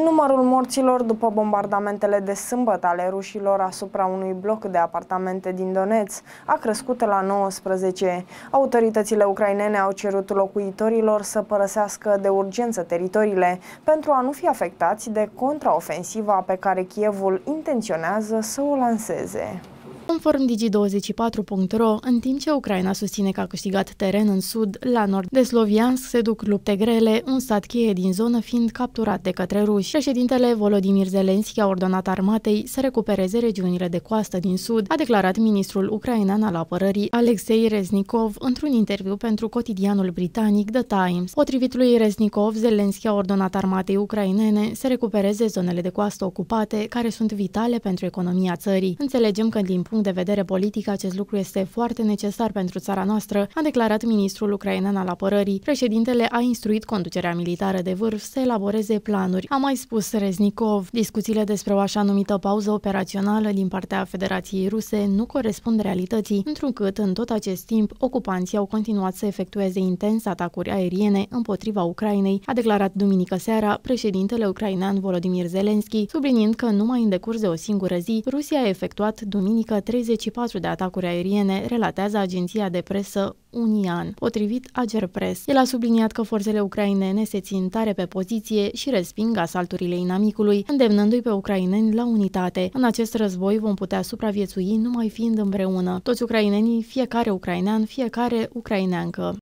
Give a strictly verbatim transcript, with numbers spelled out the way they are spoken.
Numărul morților după bombardamentele de sâmbătă ale rușilor asupra unui bloc de apartamente din Donetsk a crescut la nouăsprezece. Autoritățile ucrainene au cerut locuitorilor să părăsească de urgență teritoriile pentru a nu fi afectați de contraofensiva pe care Kievul intenționează să o lanseze. Conform Digi douăzeci și patru punct ro, în timp ce Ucraina susține că a câștigat teren în sud, la nord de Sloviansk se duc lupte grele, un sat cheie din zonă fiind capturat de către ruși. Președintele Volodymyr Zelensky a ordonat armatei să recupereze regiunile de coastă din sud, a declarat ministrul ucrainean al apărării Alexei Reznikov într-un interviu pentru cotidianul britanic The Times. Potrivit lui Reznikov, Zelensky a ordonat armatei ucrainene să recupereze zonele de coastă ocupate, care sunt vitale pentru economia țării. Înțelegem că din punct de vedere politic, acest lucru este foarte necesar pentru țara noastră, a declarat ministrul ucrainean al apărării. Președintele a instruit conducerea militară de vârf să elaboreze planuri. A mai spus Reznikov, discuțiile despre o așa numită pauză operațională din partea Federației Ruse nu corespund realității, întrucât în tot acest timp ocupanții au continuat să efectueze intens atacuri aeriene împotriva Ucrainei, a declarat duminică seara președintele ucrainean Volodymyr Zelensky, subliniind că numai în decurs de o singură zi, Rusia a efectuat duminică treizeci și patru de atacuri aeriene, relatează agenția de presă Unian, potrivit Agerpres. El a subliniat că forțele ucrainene se țin tare pe poziție și resping asalturile inamicului, îndemnându-i pe ucraineni la unitate. În acest război vom putea supraviețui numai fiind împreună. Toți ucrainenii, fiecare ucrainean, fiecare ucraineancă.